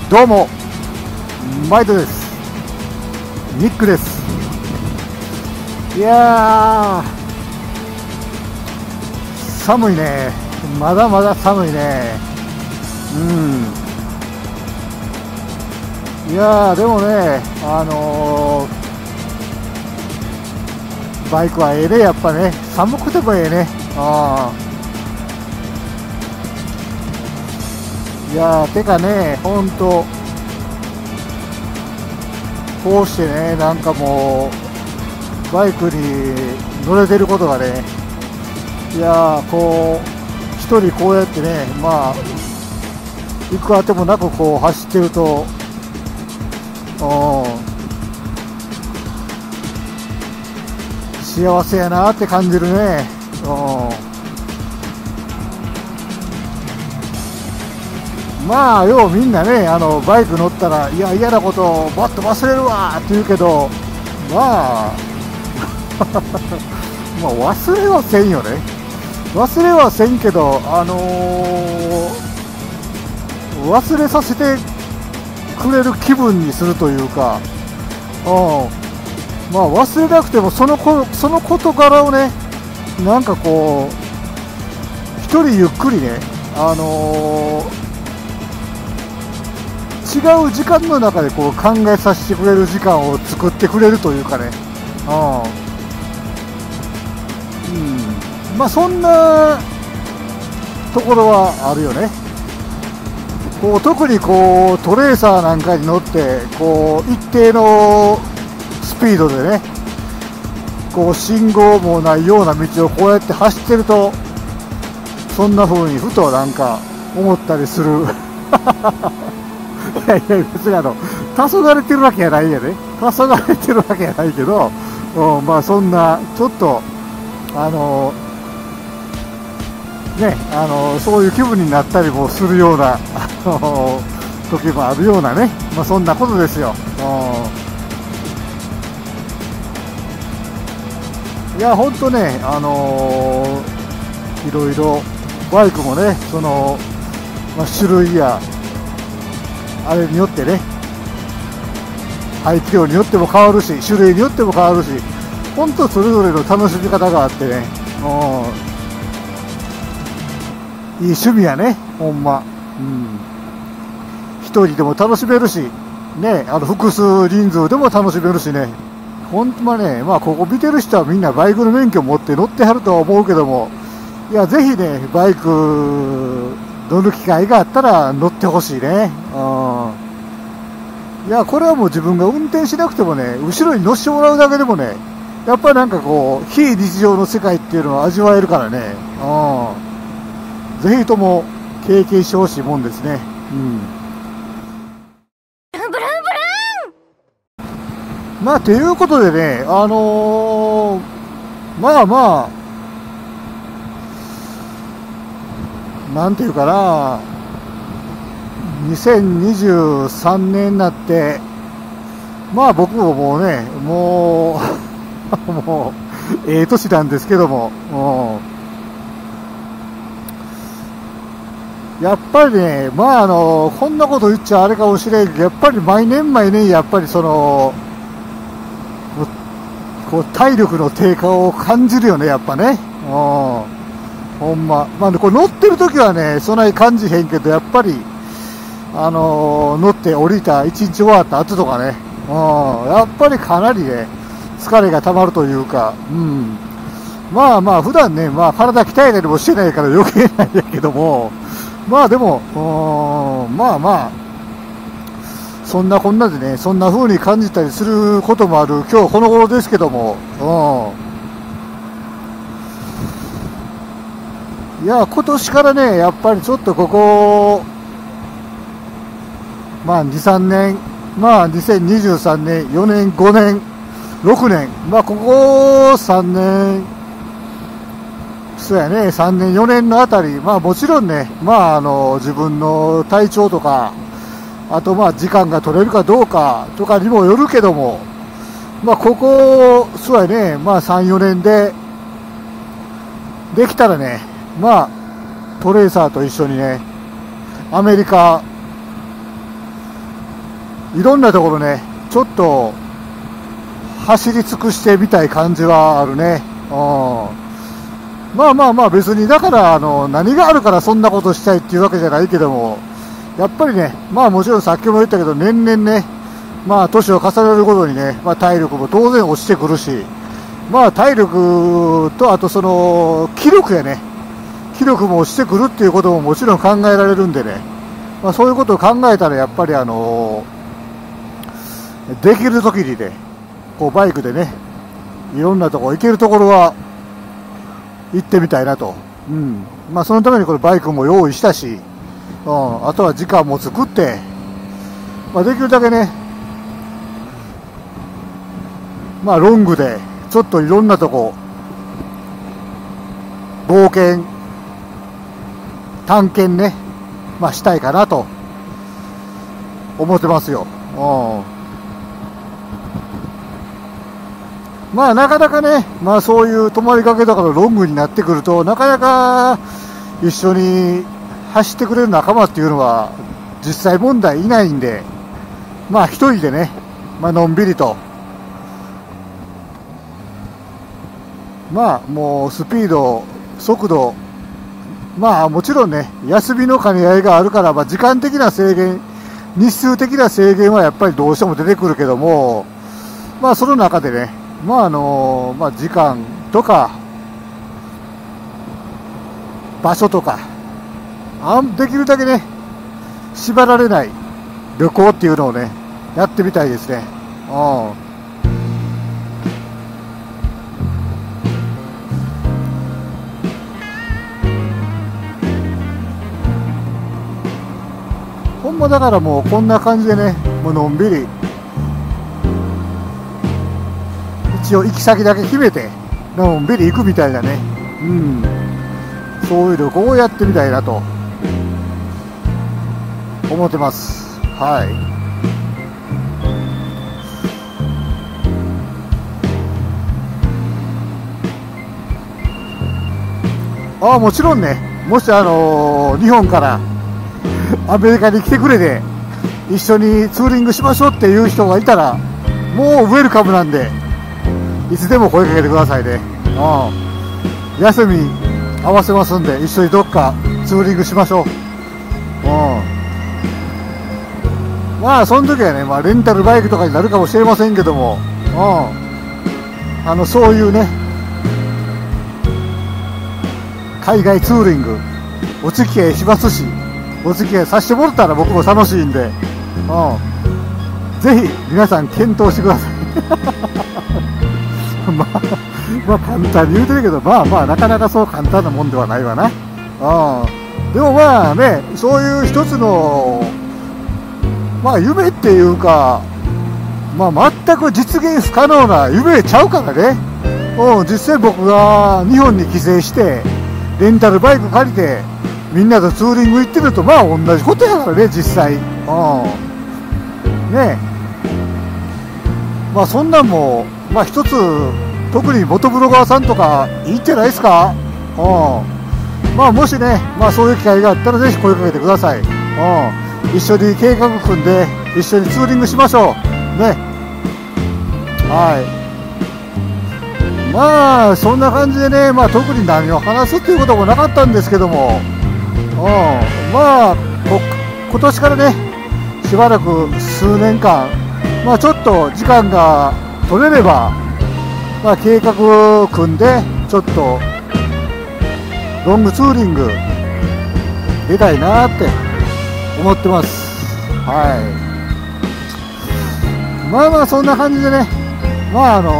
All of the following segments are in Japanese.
どうも、マイトです。ニックです。いやー、寒いね。まだまだ寒いね。いやー、でもね、バイクはええね、やっぱね。寒くてもええね。いやー、てかね、ほんと、こうしてね、なんかもう、バイクに乗れてることがね、いやー、こう、一人こうやってね、まあ、行くあてもなくこう走ってると、幸せやなって感じるね。まあようみんなね、バイク乗ったらいや嫌なことをバッと忘れるわって言うけど、まあまあ忘れはせんよね。忘れはせんけど、忘れさせてくれる気分にするというか、まあ忘れなくてもその事柄をね、なんかこう一人ゆっくりね、違う時間の中でこう考えさせてくれる時間を作ってくれるというかね、まあそんなところはあるよね。こう特にこうトレーサーなんかに乗ってこう一定のスピードでね、こう信号もないような道をこうやって走ってると、そんな風にふとなんか思ったりする。いやいや、別に黄昏れてるわけやないやね。黄昏れてるわけやないけど、まあそんなちょっとそういう気分になったりもするような時もあるようなね、まあそんなことですよ。いや本当ね、いろいろバイクもね、まあ、種類やあれによってね、排気量によっても変わるし、種類によっても変わるし、本当それぞれの楽しみ方があってね、いい趣味やね、ほんま。一人でも楽しめるし、ね、複数人数でも楽しめるしね、ほんまね、まあここ見てる人はみんなバイクの免許持って乗ってはるとは思うけども、いや、ぜひね、バイク乗る機会があったら乗ってほしいね。いや、これはもう自分が運転しなくてもね、後ろに乗せてもらうだけでもね、やっぱりなんかこう、非日常の世界っていうのを味わえるからね、ぜひとも経験してほしいもんですね。まあ、ということでね、まあまあ、なんていうかな、2023年になって、まあ僕ももうね、もう、もう、ええ年なんですけども、やっぱりね、まあこんなこと言っちゃあれかもしれんけど、やっぱり毎年毎年、やっぱりこう体力の低下を感じるよね、やっぱね。ほんま。まあ、これ乗ってる時はね、そんなに感じへんけど、やっぱり、乗って降りた一日終わった後とかね、やっぱりかなりね、疲れがたまるというか、まあまあ、普段ね、まあ、体鍛えたりもしてないから余計なんやけども、まあでも、まあまあ、そんなこんなでね、そんな風に感じたりすることもある今日この頃ですけども、いや、今年からね、やっぱりちょっとここ、まあ2、3年、まあ2023年、4年、5年、6年、まあここ3年、そうやね、3年、4年のあたり、まあもちろんね、まあ自分の体調とか、あとまあ時間が取れるかどうかとかにもよるけども、まあここ、そうやね、まあ3、4年で、できたらね、まあトレーサーと一緒にね、アメリカいろんなところね、ちょっと走り尽くしてみたい感じはあるね。まあまあまあ、別にだから何があるからそんなことしたいっていうわけじゃないけども、やっぱりね、まあもちろんさっきも言ったけど、年々ね、まあ年を重ねるごとにね、まあ体力も当然落ちてくるし、まあ体力と、あとその気力やね、気力も落ちてくるっていうことももちろん考えられるんでね、まあそういうことを考えたらやっぱりできる時にね、こうバイクでね、いろんなとこ行けるところは行ってみたいなと。まあそのためにこれバイクも用意したし、あとは時間も作って、まあ、できるだけね、まあロングでちょっといろんなとこ冒険探検ね、まあしたいかなと思ってますよ。まあなかなかね、まあそういう泊まりかけとかのロングになってくると、なかなか一緒に走ってくれる仲間っていうのは実際問題いないんで、まあ一人でね、まあのんびりと、まあもうスピード、速度、まあもちろんね、休みの兼ね合いがあるから、まあ時間的な制限、日数的な制限はやっぱりどうしても出てくるけども、まあその中でね、まあまあ時間とか場所とかできるだけね縛られない旅行っていうのをねやってみたいですね。ほんまだからもうこんな感じでね、もうのんびり一応行き先だけ決めてのんびり行くみたいなね、そういう旅行をやってみたいなと思ってます。はい。もちろんね、もし日本からアメリカに来てくれて一緒にツーリングしましょうっていう人がいたら、もうウェルカムなんで、いつでも声かけてくださいね。休み合わせますんで、一緒にどっかツーリングしましょう。まあその時はね、まあ、レンタルバイクとかになるかもしれませんけども、そういうね海外ツーリングお付き合いしますし、お付き合いさせてもらったら僕も楽しいんで、ぜひ皆さん検討してください。まあ簡単に言うてるけど、まあまあなかなかそう簡単なもんではないわな。でもまあね、そういう一つのまあ夢っていうか、まあ全く実現不可能な夢ちゃうからね。実際僕が日本に帰省してレンタルバイク借りてみんなとツーリング行ってると、まあ同じことやからね、実際。ねえ、まあそんなんもまあ一つ、特にモトブロガーさんとかいいんじゃないですか。まあもしね、まあそういう機会があったらぜひ声かけてください。一緒に計画組んで一緒にツーリングしましょうね。まあそんな感じでね、まあ特に何を話すっていうこともなかったんですけども、まあ今年からねしばらく数年間、まあちょっと時間が取れれば、まあ計画を組んでちょっとロングツーリング出たいなって思ってます。まあまあそんな感じでね、まあ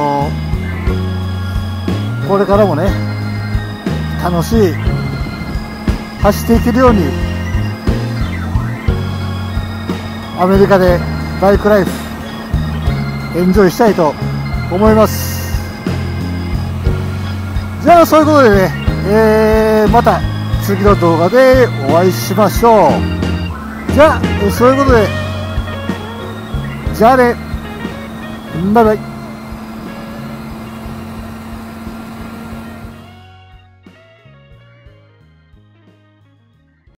これからもね楽しい走っていけるようにアメリカでバイクライフエンジョイしたいと思います。じゃあそういうことでね、また次の動画でお会いしましょう。じゃあそういうことで、じゃあね、バイバイ。